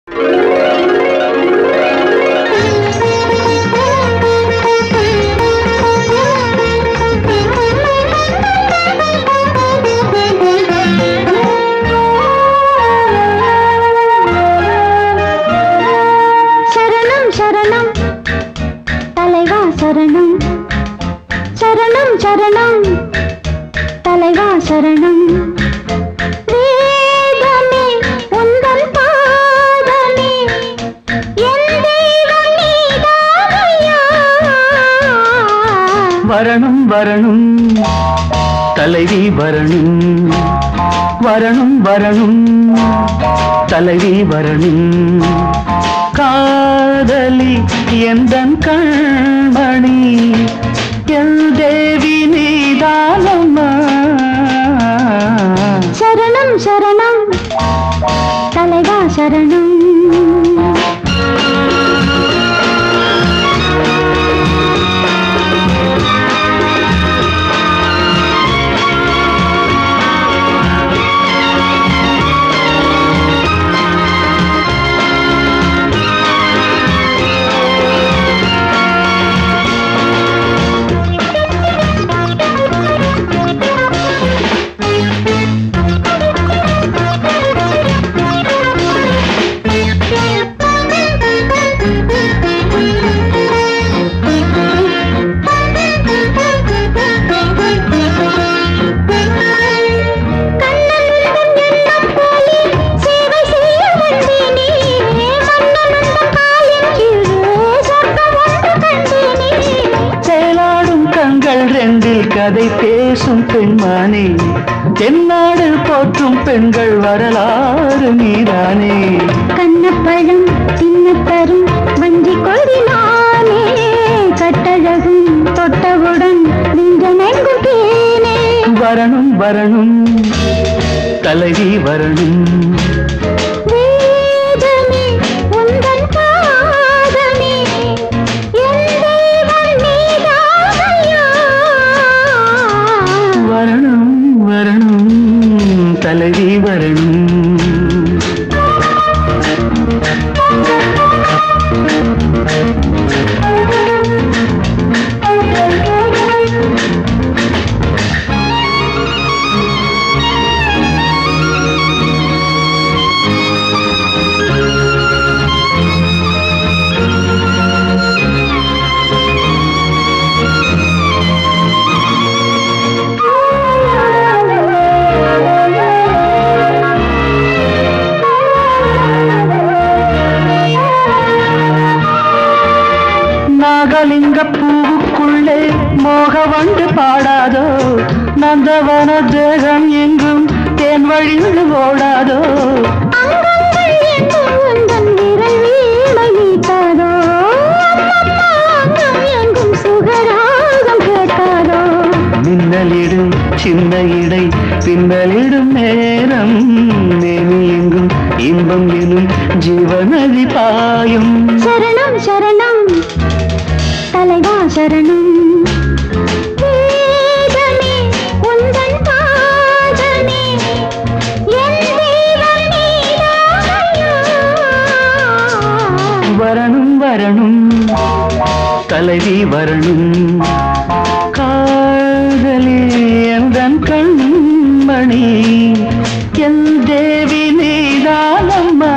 வரணும் வரணும் தலைவி வரணும் வரணும் வரணும் தலைவி வரணும் காதலி எந்தன் கண்மணி என் தேவி நீதானம்மா சரணம் சரணம் தலைவா சரணம் கதை பேசும் பெண்மானே தென்னாடு போற்றும் பெண்கள் வரலாறு நீதானே கண்ணப்பழம் தின்னத்தரும் வஞ்சி கொடினானே கட்டழகும் தொட்டவுடன் நெஞ்சமெங்கும் தேனே வரணும் வரணும் தலைவி வரணும் தலைவி வரணும் நாகலிங்க பூவுக்குள்ளே மோகவண்டு பாடாதோ நந்தவன தேகம் எங்கும் தேன் வழிந்து ஓடாதோ மின்னலிடும் சின்ன இடை பின்னலிடும் நேரம் மேனி எங்கும் இன்பம் எனும் ஜீவநதி பாயும் சரணம் சரணம் தலைவா சரணம் வேதமே உந்தன் பாதமே என் தெய்வம் நீதானையா வரணும் வரணும் தலைவி வரணும் காதலி எந்தன் கண்மணி என் தேவி நீதானம்மா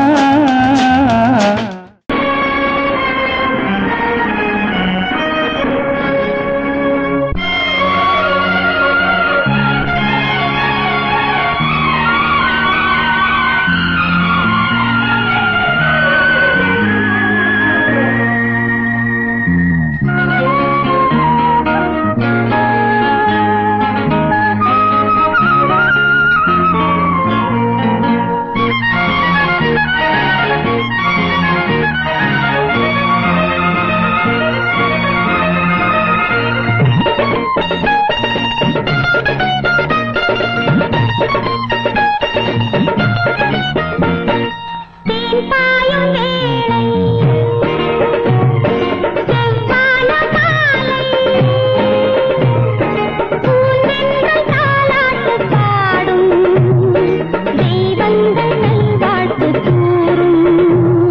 தெய்வங்கள் வாழ்த்து கூறும்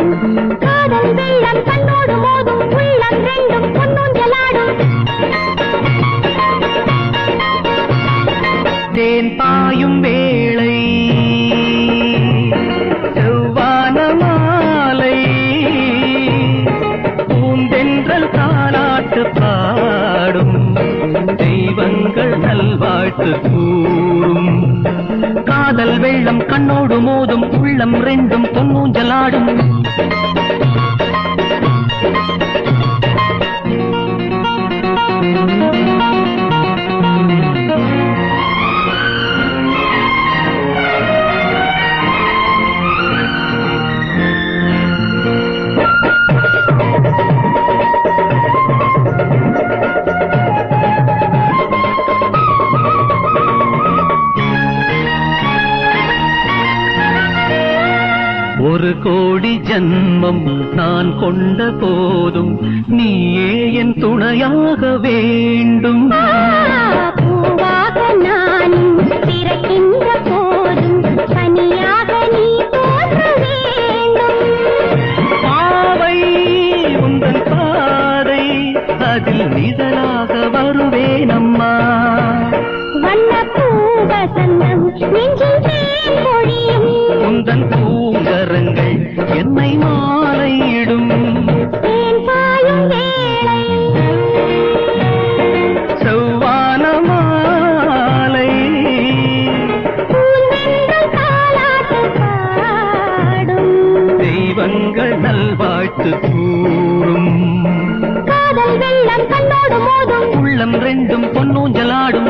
வாழ்த்து கூறும். காதல் வெள்ளம் கண்ணோடு மோதும், உள்ளம் ரெண்டும் பொன்னூஞ்சலாடும். ஒரு கோடி ஜன்மம் நான் கொண்ட போதும் நீயே என் துணையாக வேண்டும். பூவாக நான் பிறக்கின்ற போதும் பனியாக நீ தோன்ற வேண்டும். பாவை உந்தன் பாதை அதில் நிழலாக வருவேன் அம்மா. வண்ண பூவசந்தம் நெஞ்சில் தேன் பொழியும். உந்தன் பூங்கரங்கள் என்னை மாலையிடும். தேன் பாயும் வேளை செவ்வான மாலை பூந்தென்றல் தாலாட்டு பாடும். தெய்வங்கள் நல்வாழ்த்து கூறும். காதல் வெள்ளம் கண்ணோடு மோதும், உள்ளம் ரெண்டும் பொன்னூஞ்சலாடும்.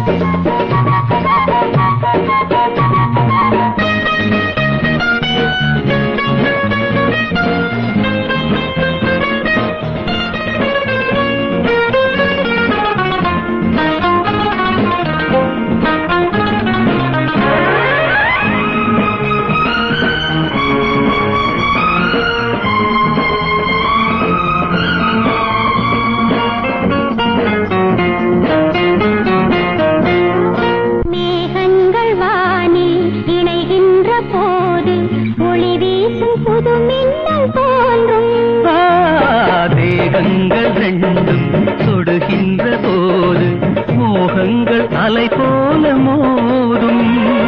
மேகங்கள் வானில் இணைகின்ற போது ஒளி வீசும் புது மின்னல் தோன்றும். தேகங்கள் ரெண்டும் தொடுகின்ற போது மோகங்கள் அலை போல மோதும்.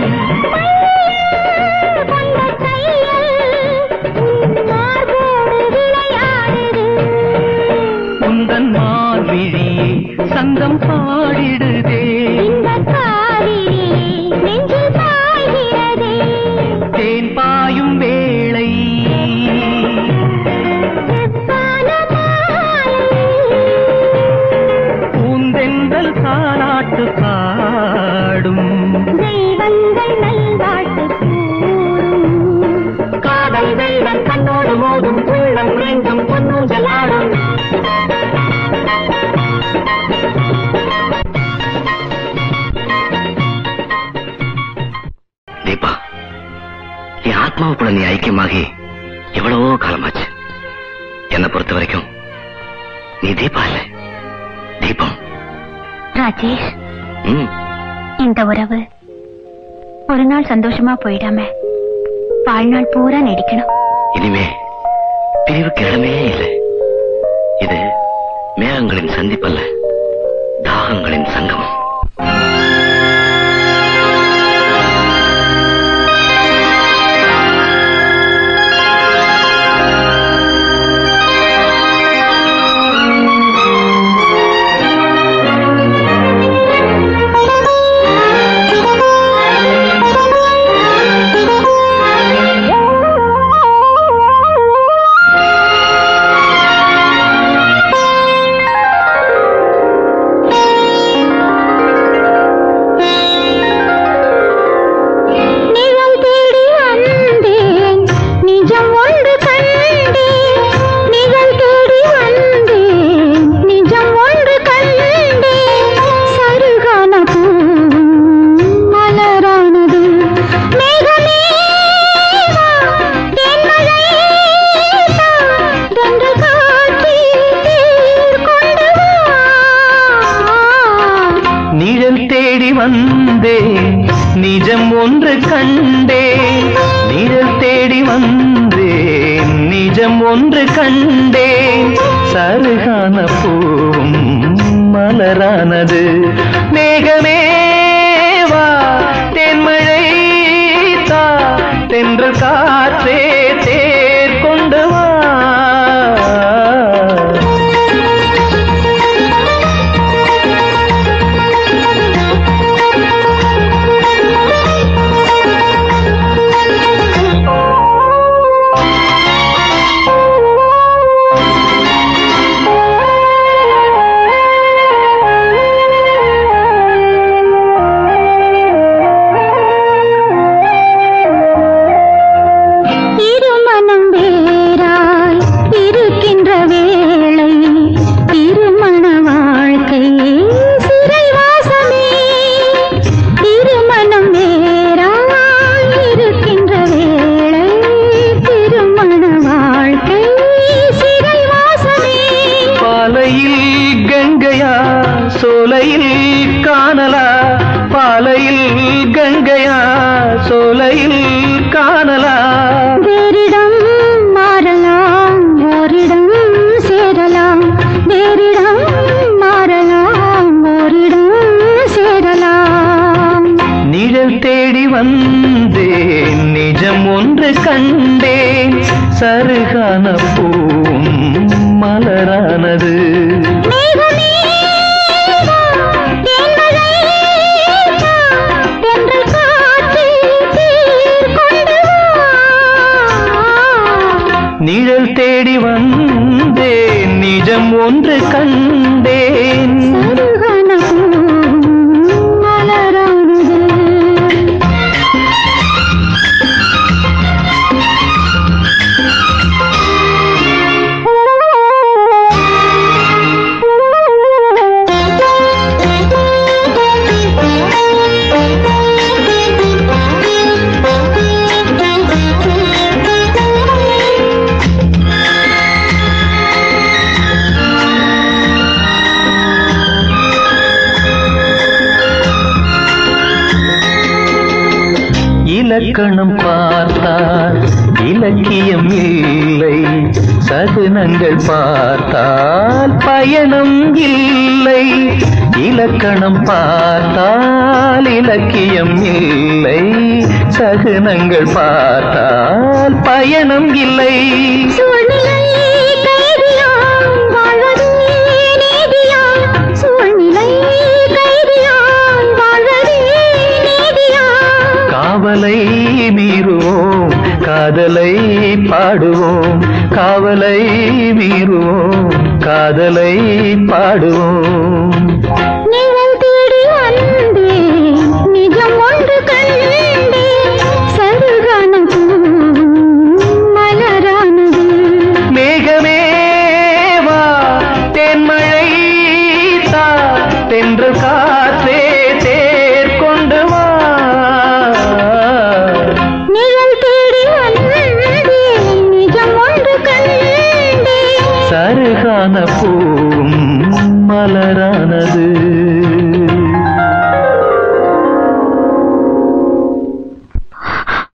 கொண்ட கையில் உன் மார்போடு விளையாடுது. உந்தன் மார்விழியே சந்தம் பாடிடுதே. இந்த காவிரியே நெஞ்சில் பாய்கிறதே. தேன் பாயும் வேளை செவ்வான மாலை பூந்தென்றல் தாலாட்டு பாடும். தெய்வங்கள் நல்வாழ்த்து கூறும். காதல் வெள்ளம் கண்ணோடு மோதும், உள்ளம் ரெண்டும் பொன்னூஞ்சலாடும். தீபா, என் ஆத்மாவுக்குள்ள நீ ஐக்கியமாகி எவ்வளவோ காலமாச்சு. என்னை பொறுத்த வரைக்கும் நீ தீபா இல்ல, தீபம். ராஜேஷ், ம், இந்த உறவு ஒரு நாள் சந்தோஷமா போயிடாம வாழ்நாள் பூரா நடிக்கணும். இனிமே பிரிவுக்கு இடமே இல்லை. இது மேகங்களின் சந்திப்பல்ல, தாகங்களின் சங்கமம். நிஜம் ஒன்று கண்டேன், நிழல் தேடி வந்தேன், நிஜம் ஒன்று கண்டேன். சருகான பூவும் மலரானது. மேகமே வா, தென்மழை தா, தென்றல் காற்றே தேர் கொண்டு வா. சருகான பூவும் மலரானது. நிழல் தேடி வந்தேன், நிஜம் ஒன்று கண்டேன். இலக்கணம் பார்த்தால் இலக்கியம் இல்லை, சகுனங்கள் பார்த்தால் பயணம் இல்லை. இலக்கணம் பார்த்தால் இலக்கியம் இல்லை, சகுனங்கள் பார்த்தால் பயணம் இல்லை. காவலை மீறுவோம், காதலை பாடுவோம். காவலை மீறுவோம், காதலை பாடுவோம்.